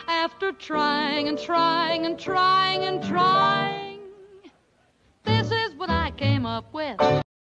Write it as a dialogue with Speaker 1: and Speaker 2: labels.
Speaker 1: After trying and trying and trying and trying, this is what I came up with.